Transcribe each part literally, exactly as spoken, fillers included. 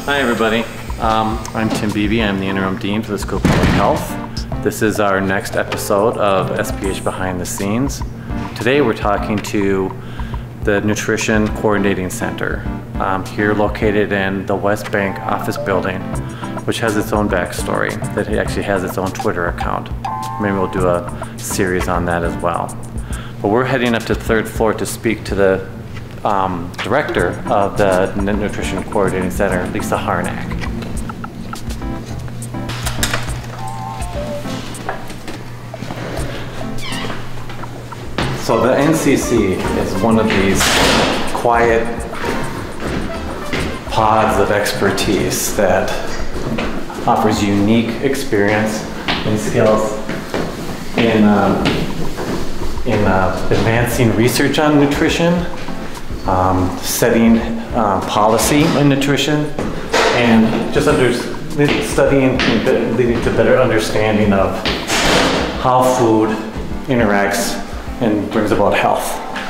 Hi everybody, um, I'm Tim Beebe. I'm the Interim Dean for the School of Public Health. This is our next episode of S P H Behind the Scenes. Today we're talking to the Nutrition Coordinating Center, um, here located in the West Bank office building, which has its own backstory, that it actually has its own Twitter account. Maybe we'll do a series on that as well. But we're heading up to the third floor to speak to the Um, director of the Nutrition Coordinating Center, Lisa Harnack. So the N C C is one of these quiet pods of expertise that offers unique experience and skills in, um, in uh, advancing research on nutrition, Um, setting uh, policy in nutrition, and just under, studying and leading to better understanding of how food interacts and brings about health.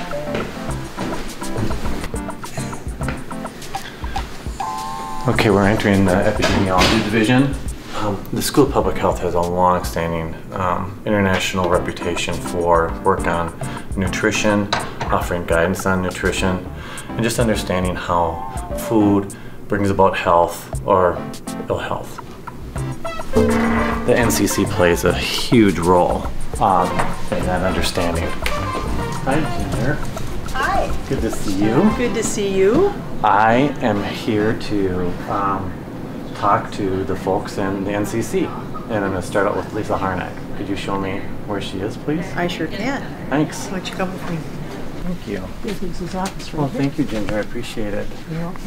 Okay, we're entering the epidemiology division. Um, the School of Public Health has a long-standing um, international reputation for work on nutrition, offering guidance on nutrition, and just understanding how food brings about health or ill health. The N C C plays a huge role um, in that understanding. Hi, Ginger. Hi. Good to see you. Good to see you. I am here to um, talk to the folks in the N C C, and I'm going to start out with Lisa Harnack. Could you show me where she is, please? I sure can. Thanks. Why don't you come with me? Thank you. Here's Lisa's office right Well, here. thank you, Ginger. I appreciate it. You're welcome.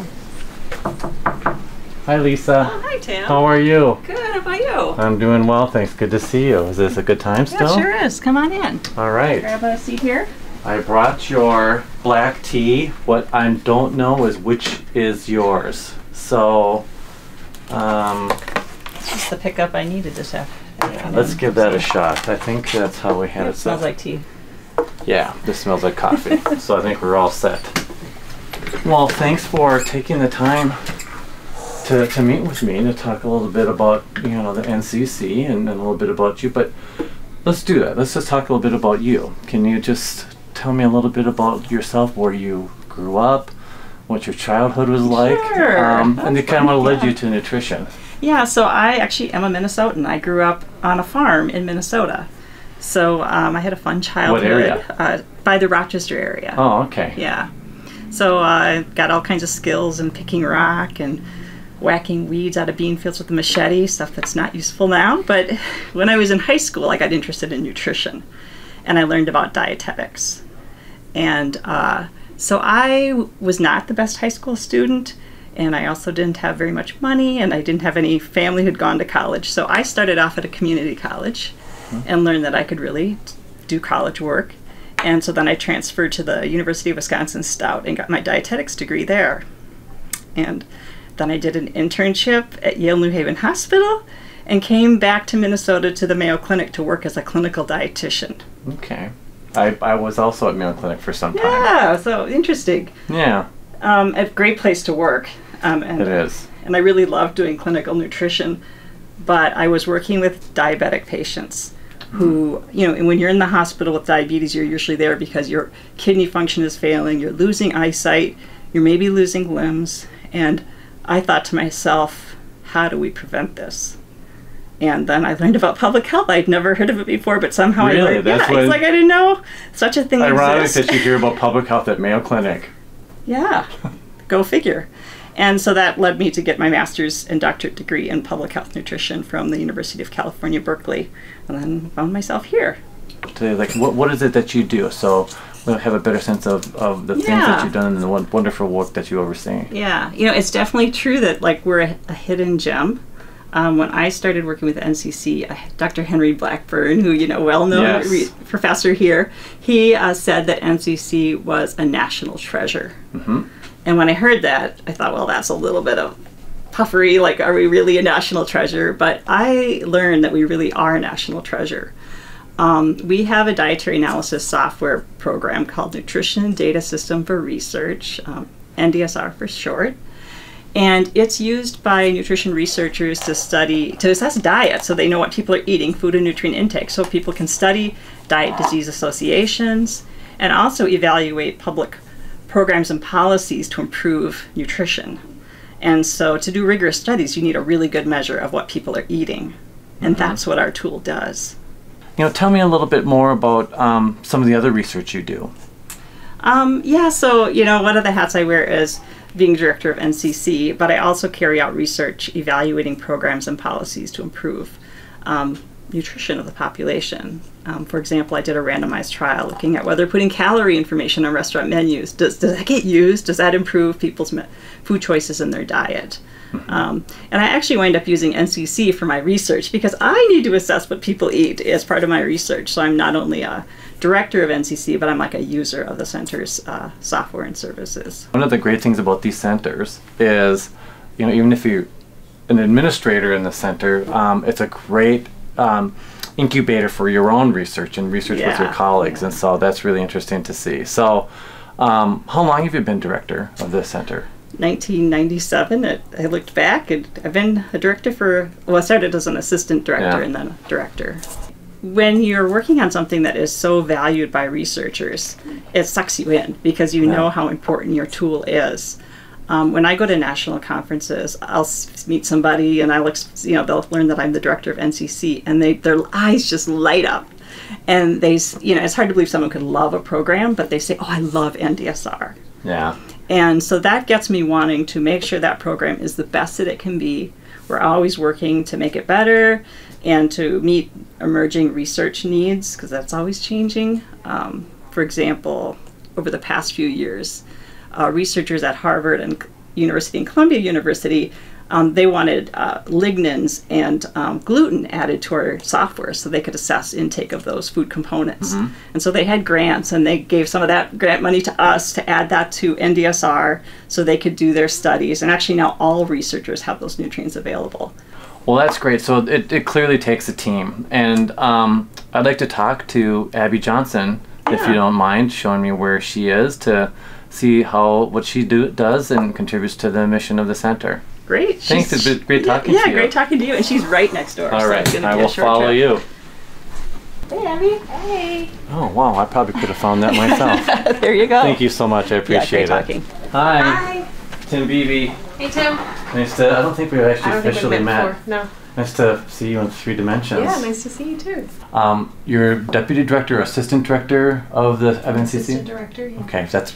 Hi, Lisa. Oh, hi, Tim. How are you? Good. How about you? I'm doing well, thanks. Good to see you. Is this a good time still? Yeah, sure is. Come on in. All right. Grab a seat here. I brought your black tea. What I don't know is which is yours. So, um, It's just the pickup I needed this afternoon. let's give that a shot. I think that's how we had It it. smells set. like tea. Yeah, this smells like coffee. So I think we're all set. Well, thanks for taking the time to, to meet with me to talk a little bit about, you know, the N C C and, and a little bit about you. But let's do that. Let's just talk a little bit about you. Can you just tell me a little bit about yourself, where you grew up, what your childhood was like, Sure. um, and the kind of what led Yeah. you to nutrition? Yeah, so I actually am a Minnesotan. I grew up on a farm in Minnesota. So um, I had a fun childhood. What area? Uh, by the Rochester area. Oh, okay. Yeah. So I uh, got all kinds of skills in picking rock and whacking weeds out of bean fields with a machete, stuff that's not useful now. But when I was in high school, I got interested in nutrition, and I learned about dietetics. And uh, so I w- was not the best high school student, and I also didn't have very much money, and I didn't have any family who'd gone to college. So I started off at a community college and learned that I could really do college work. And so then I transferred to the University of Wisconsin-Stout and got my dietetics degree there. And then I did an internship at Yale New Haven Hospital and came back to Minnesota to the Mayo Clinic to work as a clinical dietitian. Okay. I, I was also at Mayo Clinic for some time. Yeah, so interesting. Yeah, Um, a great place to work. Um, and, it is. And I really loved doing clinical nutrition, but I was working with diabetic patients who, you know, and when you're in the hospital with diabetes, you're usually there because your kidney function is failing, you're losing eyesight, you're maybe losing limbs, and I thought to myself, how do we prevent this? And then I learned about public health. I'd never heard of it before, but somehow Really? I learned. That's yeah, what- it's like I didn't know such a thing Ironic exists. that you hear about public health at Mayo Clinic. Yeah, go figure. And so that led me to get my master's and doctorate degree in public health nutrition from the University of California, Berkeley, and then found myself here. To, like, what what is it that you do? So we'll have a better sense of, of the things Yeah. that you've done and the won- wonderful work that you oversee. Yeah, you know, it's definitely true that like we're a, a hidden gem. Um, when I started working with N C C, I had Doctor Henry Blackburn, who, you know, well-known Yes. re- professor here, he uh, said that N C C was a national treasure. Mm-hmm. And when I heard that, I thought, well, that's a little bit of puffery, like, are we really a national treasure? But I learned that we really are a national treasure. Um, we have a dietary analysis software program called Nutrition Data System for Research, um, N D S R for short. And it's used by nutrition researchers to study, to assess diet so they know what people are eating, food and nutrient intake, so people can study diet disease associations and also evaluate public programs and policies to improve nutrition. And so to do rigorous studies, you need a really good measure of what people are eating. And mm-hmm. that's what our tool does. You know, tell me a little bit more about um, some of the other research you do. Um, yeah, so, you know, one of the hats I wear is being director of N C C, but I also carry out research evaluating programs and policies to improve um, nutrition of the population. Um, for example, I did a randomized trial looking at whether putting calorie information on restaurant menus, does, does that get used? Does that improve people's me- food choices in their diet? Mm-hmm. Um, and I actually wind up using N C C for my research because I need to assess what people eat as part of my research. So I'm not only a director of N C C, but I'm like a user of the center's uh, software and services. One of the great things about these centers is, you know, even if you're an administrator in the center, um, it's a great um, incubator for your own research and research Yeah, with your colleagues, yeah. and so that's really interesting to see. So, um, how long have you been director of this center? nineteen ninety-seven, it, I looked back, and I've been a director for, well, I started as an assistant director Yeah. and then a director. When you're working on something that is so valued by researchers, it sucks you in because you Yeah. know how important your tool is. Um, when I go to national conferences, I'll s- meet somebody and I'll, ex- you know, they'll learn that I'm the director of N C C, and they their eyes just light up. And they, s- you know, it's hard to believe someone could love a program, but they say, "Oh, I love N D S R." Yeah. And so that gets me wanting to make sure that program is the best that it can be. We're always working to make it better and to meet emerging research needs, because that's always changing. Um, for example, over the past few years, uh, researchers at Harvard and University and Columbia University, um, they wanted uh, lignans and um, gluten added to our software so they could assess intake of those food components. Mm-hmm. And so they had grants, and they gave some of that grant money to us to add that to N D S R so they could do their studies. And actually now all researchers have those nutrients available. Well, that's great. So it, it clearly takes a team. And um, I'd like to talk to Abby Johnson, if Yeah. you don't mind showing me where she is to see how what she do, does and contributes to the mission of the center. Great. Thanks. She's- It's been great talking yeah, to you. Yeah, great talking to you. And she's right next door. All so right. it's gonna I be a will short follow trip. you. Hey, Abby. Hey. Oh, wow. I probably could have found that myself. There you go. Thank you so much. I Yeah, appreciate great it. talking. Hi. Hi. Tim Beebe. Hey, Tim. Nice to, I don't think we've actually I don't think we've officially met met. before. No. Nice to see you in three dimensions. Yeah, nice to see you too. Um, you're deputy director or assistant director of the of N C C? Assistant director. Yeah. Okay, that's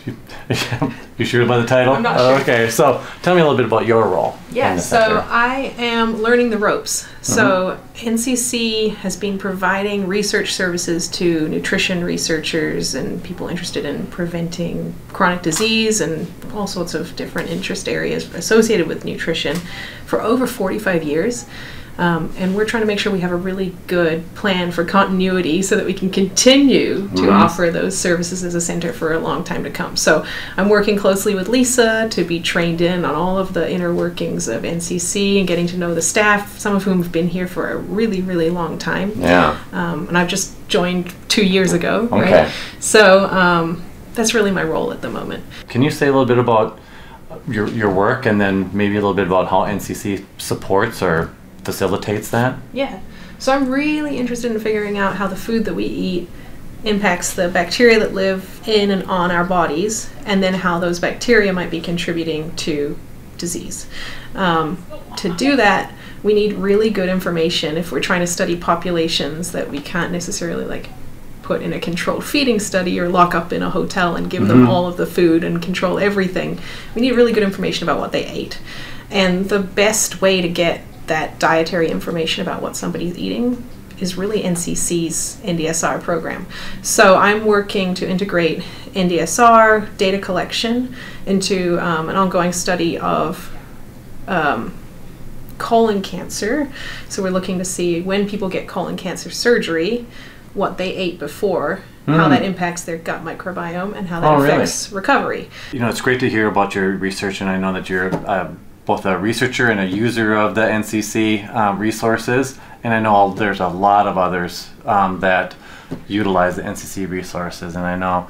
you sure about the title? I'm not Oh, sure. Okay, so tell me a little bit about your role. Yeah, in the so center. I am learning the ropes. So N C C has been providing research services to nutrition researchers and people interested in preventing chronic disease and all sorts of different interest areas associated with nutrition for over forty-five years. Um, and we're trying to make sure we have a really good plan for continuity so that we can continue to Mhm. offer those services as a center for a long time to come. So I'm working closely with Lisa to be trained in on all of the inner workings of N C C and getting to know the staff, some of whom have been here for a really, really long time. Yeah. Um, and I've just joined two years ago, Okay. right? So um, that's really my role at the moment. Can you say a little bit about your your work and then maybe a little bit about how N C C supports or facilitates that? Yeah. So I'm really interested in figuring out how the food that we eat impacts the bacteria that live in and on our bodies, and then how those bacteria might be contributing to disease. Um, to do that, we need really good information if we're trying to study populations that we can't necessarily like put in a controlled feeding study or lock up in a hotel and give them Mhm. all of the food and control everything. We need really good information about what they ate. And the best way to get that dietary information about what somebody's eating is really N C C's N D S R program. So I'm working to integrate N D S R data collection into um, an ongoing study of um, colon cancer. So we're looking to see when people get colon cancer surgery, what they ate before, how Mm. that impacts their gut microbiome, and how that Oh, really? affects recovery. You know, it's great to hear about your research, and I know that you're uh, both a researcher and a user of the N C C um, resources, and I know there's a lot of others um, that utilize the N C C resources, and I know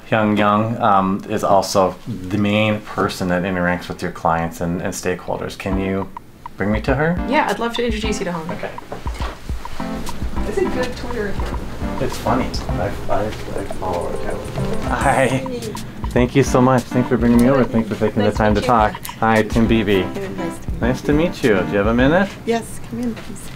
Young Young um, is also the main person that interacts with your clients and, and stakeholders. Can you bring me to her? Yeah, I'd love to introduce you to him. Okay. It's a good Twitter account. It's funny. I, I, I follow her too. Hi. Thank you so much. Thanks for bringing me over. Thanks for taking Nice the time to to meet talk. Hi, Tim Beebe. Nice to meet Nice to meet you. Do you have a minute? you. Yes, come in, please.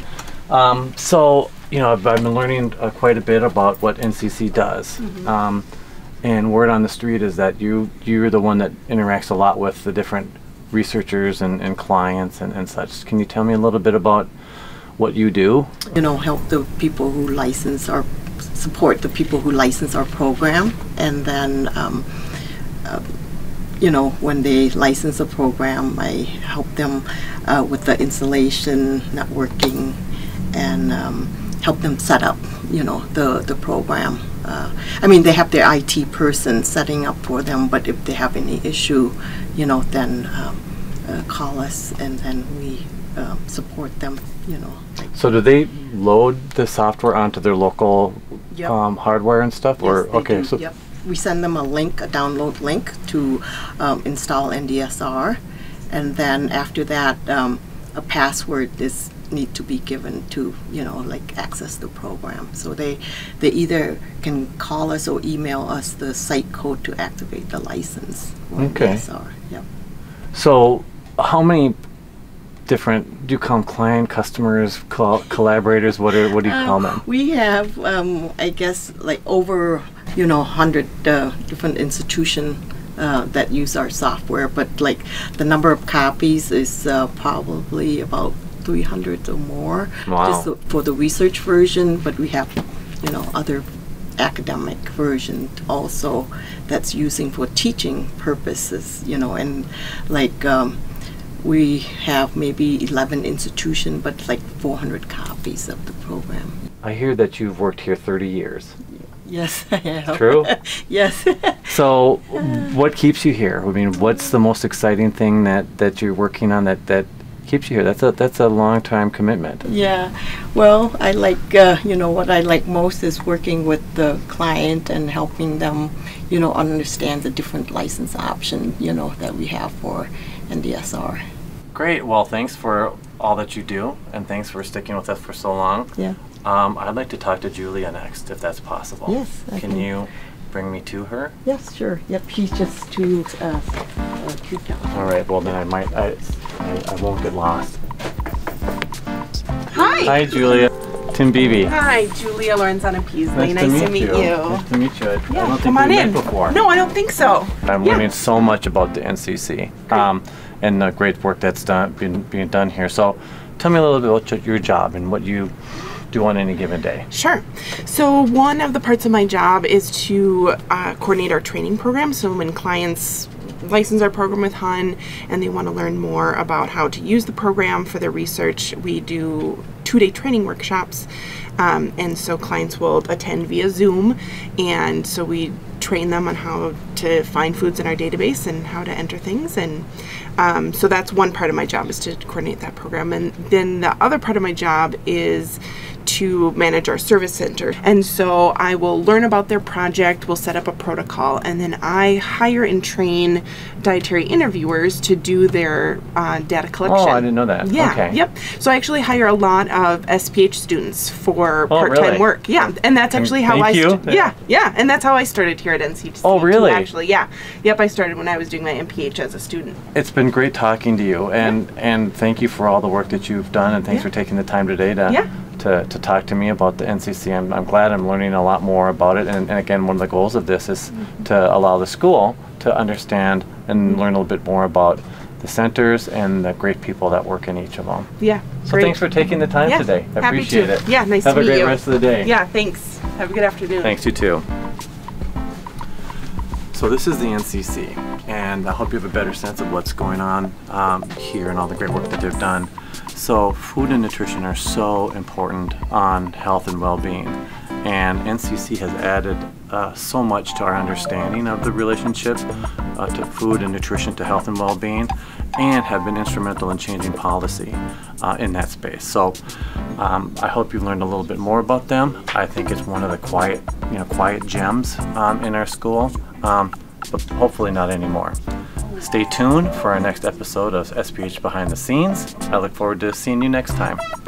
Um, so, you know, I've, I've been learning uh, quite a bit about what N C C does. Mm-hmm. Um, and word on the street is that you, you're the one that interacts a lot with the different researchers and, and clients and, and such. Can you tell me a little bit about what you do? You know, help the people who license or support the people who license our program, and then, um, uh, you know, when they license a program, I help them uh, with the installation, networking, and um, help them set up, you know, the the program. Uh, I mean, they have their I T person setting up for them, but if they have any issue, you know, then um, uh, call us, and then we uh, support them, you know. Like So do they load the software onto their local Yep. um, hardware and stuff? Yes, or they okay, do. so Yep. We send them a link, a download link to um, install N D S R, and then after that, um, a password is need to be given to, you know, like access the program. So they they either can call us or email us the site code to activate the license for Okay. N D S R. Yep. So how many different, do you call them client, customers, col- collaborators? What are what do you call them? We have, um, I guess, like over, you know, one hundred uh, different institutions uh, that use our software, but like the number of copies is uh, probably about three hundred or more. Wow. Just the, for the research version, but we have, you know, other academic version also that's using for teaching purposes, you know, and like um, we have maybe eleven institutions, but like four hundred copies of the program. I hear that you've worked here thirty years. Yes, I have. True? Yes. So what keeps you here? I mean, what's the most exciting thing that, that you're working on that, that keeps you here? That's a that's a long time commitment. Yeah. Well, I like, uh, you know, what I like most is working with the client and helping them, you know, understand the different license options, you know, that we have for N D S R. Great. Well, thanks for all that you do, and thanks for sticking with us for so long. Yeah. Um, I'd like to talk to Julia next, if that's possible. Yes, I Can can. you bring me to her? Yes, sure. Yep, she's just too uh, uh, cute down. All right. Well, then I might. I, I, I won't get lost. Hi. Hi, Julia. Tim Beebe. Hi, Julia Lorenzana Peasley. Nice, to meet you. Nice to meet you. I, I Yeah, don't think come on we've in. met before. No, I don't think so. I'm Yeah. learning so much about the N C C um, and the great work that's done, being, being done here. So tell me a little bit about your- your job and what you do on any given day. Sure. So one of the parts of my job is to uh, coordinate our training program. So when clients license our program with H U N and they want to learn more about how to use the program for their research, we do two-day training workshops. Um, and so clients will attend via Zoom, and so we train them on how to find foods in our database and how to enter things. And um, so that's one part of my job, is to coordinate that program. And then the other part of my job is to manage our service center. And so I will learn about their project, we'll set up a protocol, and then I hire and train dietary interviewers to do their uh, data collection. Oh, I didn't know that. Yeah, Okay. yep. So I actually hire a lot of S P H students for Oh, part-time really? work. Yeah, and that's actually how Thank I you. st- yeah, yeah, and that's how I started here at N C C. Oh, too, really? Actually, yeah. Yep, I started when I was doing my M P H as a student. It's been great talking to you, and and thank you for all the work that you've done, and thanks Yeah. for taking the time today to Yeah. to, to talk to me about the N C C. I'm, I'm glad I'm learning a lot more about it, and, and again, one of the goals of this is Mm-hmm. to allow the school to understand and learn a little bit more about the centers and the great people that work in each of them. Yeah. So great. thanks for taking the time Yeah, today. I happy appreciate to. it. Yeah, nice Have to a meet great you. rest of the day. Yeah, thanks. Have a good afternoon. Thanks, you too. So this is the N C C, and I hope you have a better sense of what's going on um, here and all the great work that they've done. So food and nutrition are so important on health and well-being, and N C C has added uh, so much to our understanding of the relationship uh, to food and nutrition to health and well-being, and have been instrumental in changing policy uh, in that space. So um, I hope you've learned a little bit more about them. I think it's one of the quiet, you know, quiet gems um, in our school, um, but hopefully not anymore. Stay tuned for our next episode of S P H Behind the Scenes. I look forward to seeing you next time.